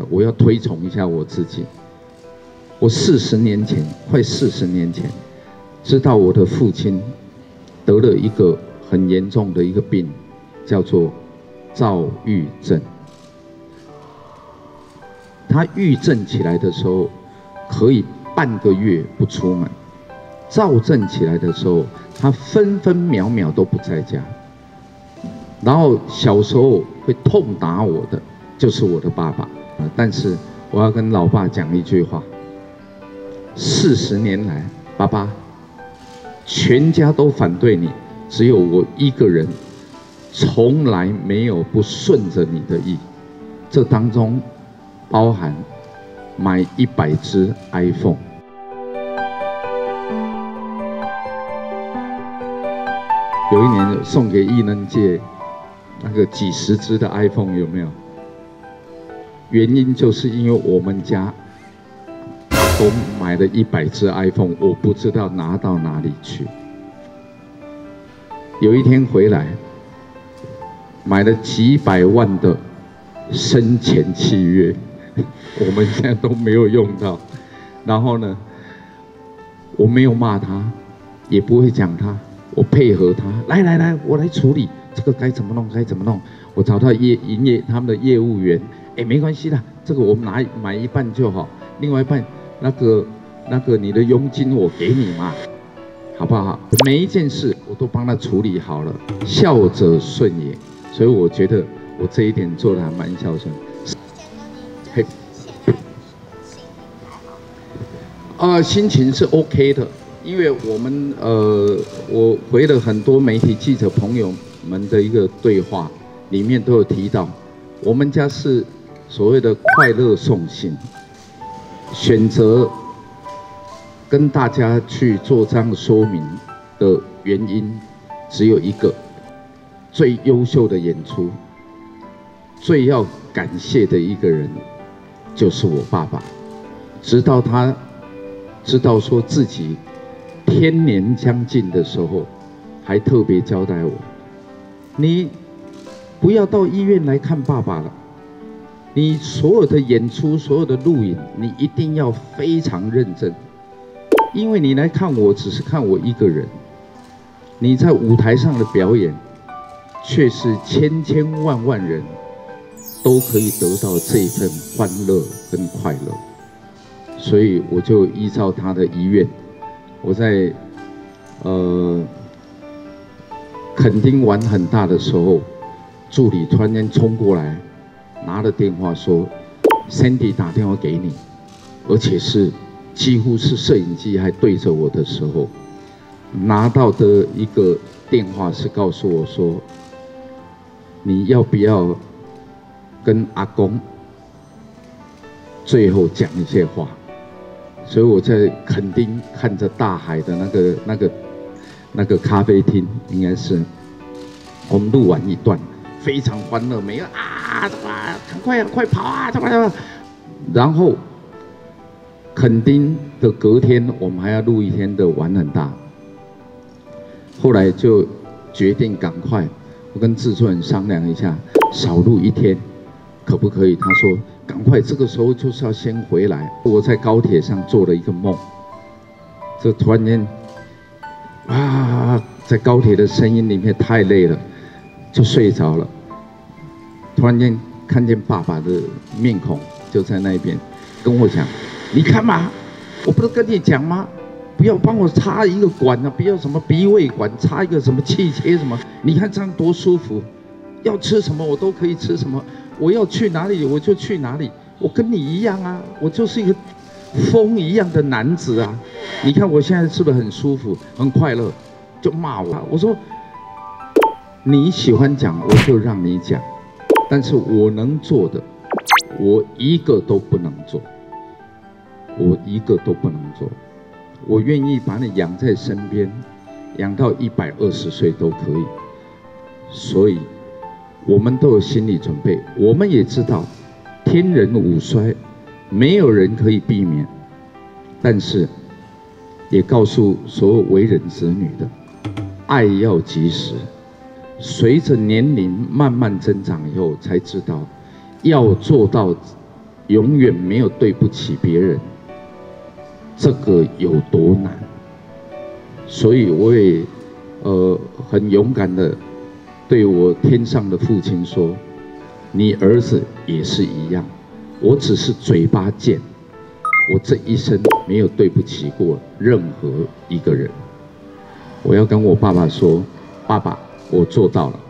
我要推崇一下我自己。我40年前，快40年前，知道我的父亲得了一个很严重的一个病，叫做躁郁症。他郁症起来的时候，可以半个月不出门；躁症起来的时候，他分分秒秒都不在家。然后小时候会痛打我的，就是我的爸爸。但是我要跟老爸讲一句话：40年来，爸爸，全家都反对你，只有我一个人，从来没有不顺着你的意。这当中包含买100只 iPhone。有一年送给艺能界那个几十只的 iPhone， 有没有？原因就是因为我们家都买了100只 iPhone， 我不知道拿到哪里去。有一天回来，买了几百万的生前契约，我们现在都没有用到。然后呢，我没有骂他，也不会讲他，我配合他，来，我来处理这个该怎么弄，该怎么弄。我找到营业他们的业务员，没关系啦，这个我们买一半就好，另外一半那个你的佣金我给你嘛，好不好？每一件事我都帮他处理好了，孝者顺也。所以我觉得我这一点做得还蛮孝顺。心情是 OK 的，因为我回了很多媒体记者朋友们的一个对话，里面都有提到，我们家是所谓的快乐送信，选择跟大家去做这样的说明的原因只有一个。最优秀的演出，最要感谢的一个人，就是我爸爸。直到他知道说自己天年将近的时候，还特别交代我：你不要到医院来看爸爸了，你所有的演出、所有的录影，你一定要非常认真，因为你来看我只是看我一个人，你在舞台上的表演。却是千千万万人都可以得到这份欢乐跟快乐，所以我就依照他的遗愿，我在垦丁玩很大的时候，助理突然间冲过来，拿了电话说 ：“Sandy 打电话给你，而且是几乎是摄影机还对着我的时候，拿到的一个电话是告诉我说。”你要不要跟阿公最后讲一些话？所以我在垦丁看着大海的那个咖啡厅，应该是我们录完一段，非常欢乐，每个赶快快跑啊，怎么？然后垦丁的隔天，我们还要录一天的玩很大，后来就决定赶快。我跟制作人商量一下，少录一天，可不可以？他说赶快，这个时候就是要先回来。我在高铁上做了一个梦，这突然间，在高铁的声音里面太累了，就睡着了。突然间看见爸爸的面孔就在那边，跟我讲：“你看嘛，我不是跟你讲吗？不要帮我插一个管啊，不要什么鼻胃管，插一个什么气切什么，你看这样多舒服。要吃什么我都可以吃什么，我要去哪里我就去哪里，我跟你一样啊，我就是一个风一样的男子啊。你看我现在是不是很舒服、很快乐？”就骂我说：“你喜欢讲我就让你讲，但是我能做的，我一个都不能做，我一个都不能做。我愿意把你养在身边，养到120岁都可以。所以，我们都有心理准备，我们也知道天人五衰，没有人可以避免。但是，也告诉所有为人子女的，爱要及时。随着年龄慢慢增长以后，才知道要做到永远没有对不起别人，这个有多难？所以我也很勇敢的对我天上的父亲说：“你儿子也是一样，我只是嘴巴贱，我这一生没有对不起过任何一个人。”我要跟我爸爸说：“爸爸，我做到了。”